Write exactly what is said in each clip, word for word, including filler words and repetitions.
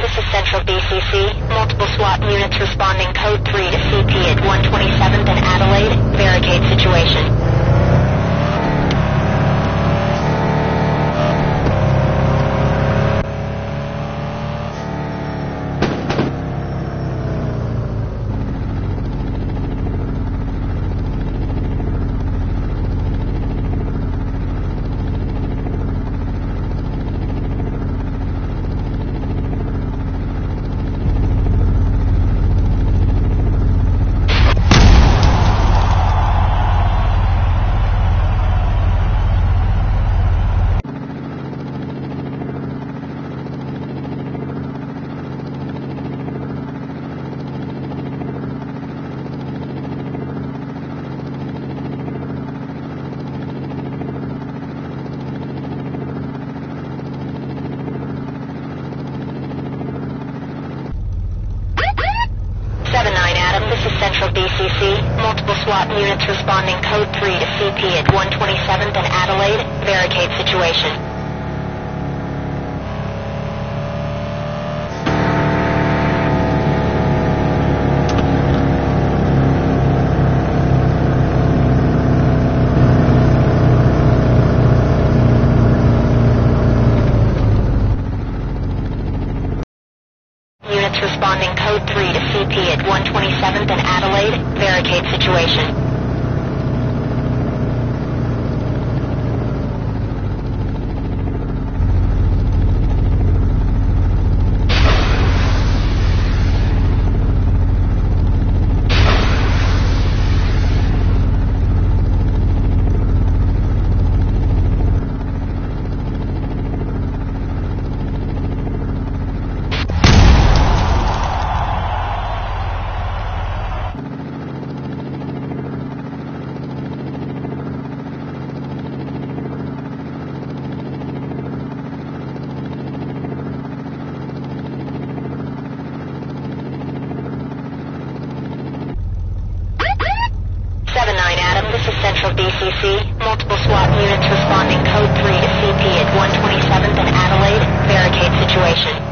this is Central B C C. Multiple SWAT units responding code three to C P at one twenty-seventh and Adelaide. Barricade situation. Central B C C. Multiple SWAT units responding code three to C P at one twenty-seventh and Adelaide. Barricade situation. Responding code three to C P at one twenty-seventh and Adelaide. Barricade situation. This is Central B C C. Multiple SWAT units responding code three to C P at one twenty-seventh and Adelaide. Barricade situation.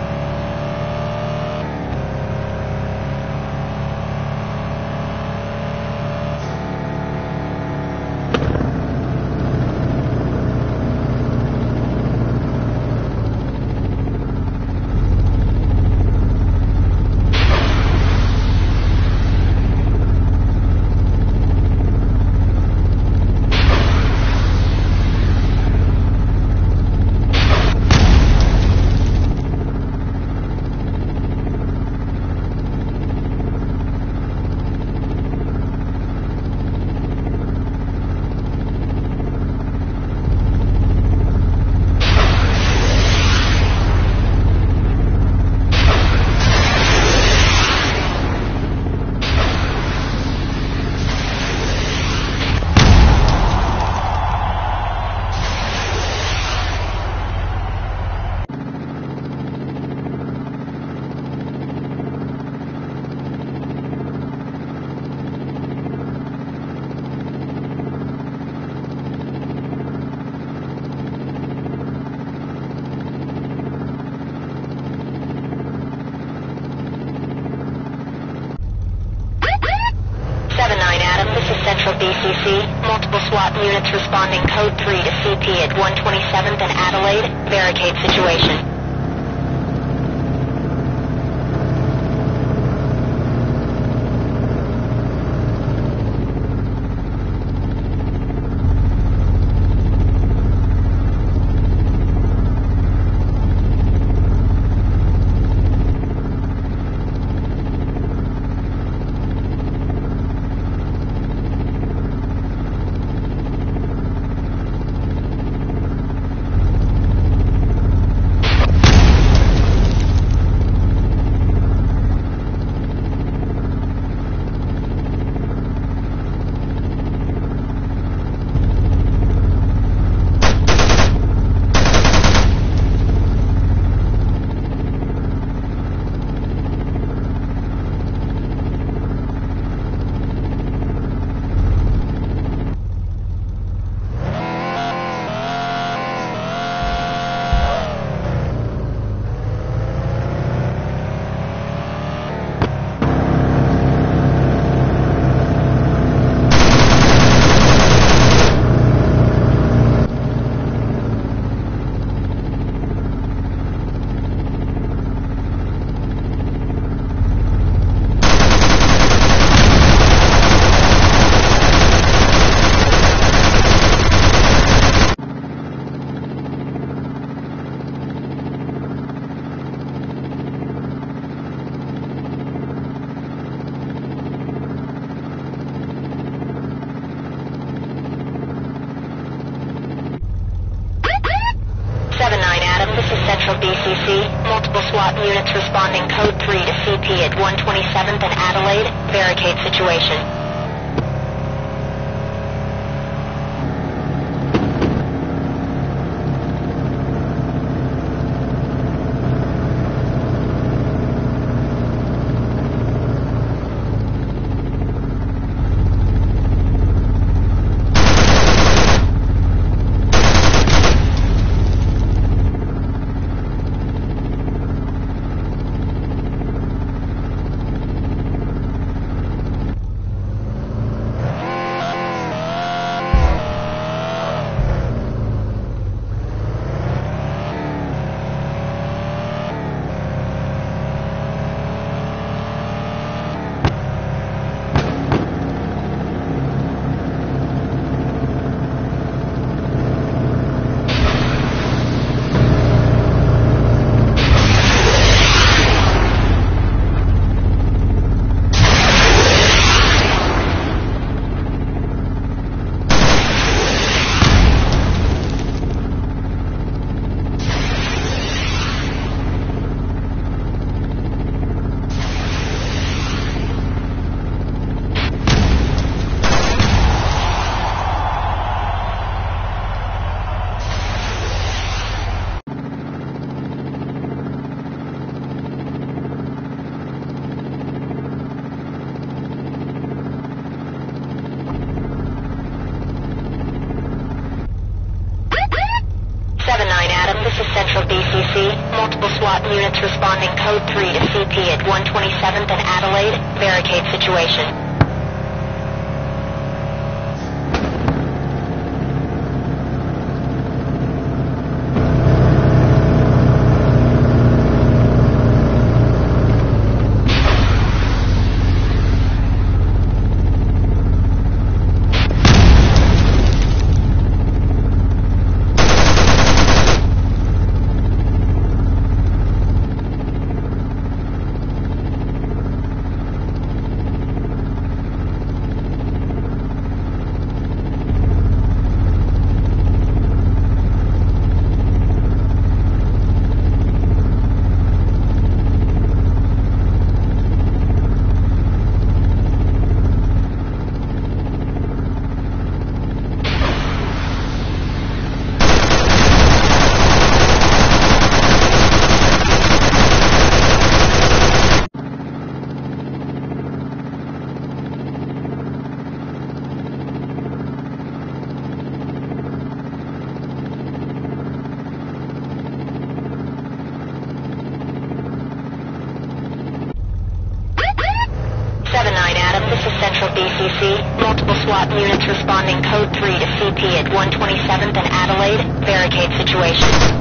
Central B C C. Multiple SWAT units responding code three to C P at one twenty-seventh and Adelaide. Barricade situation. SWAT units responding code three to C P at one twenty-seventh and Adelaide. Barricade situation. This is Central B C C. Multiple SWAT units responding code three to C P at one twenty-seventh and Adelaide. Barricade situation. This is Central B C C. Multiple SWAT units responding code three to C P at one twenty-seventh and Adelaide. Barricade situation.